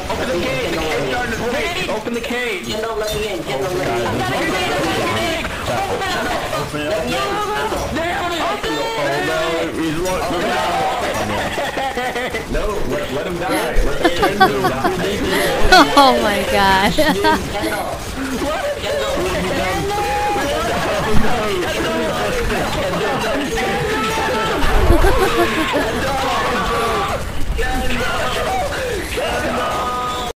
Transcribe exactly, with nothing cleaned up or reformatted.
Open the gate! The gate's starting to break! Open the cage! Kendall, let me in. Kendall, let me in. Open it. Let me in. He's locked. No, let, let him die. Let him die. Oh my god. Kendall. Kendall.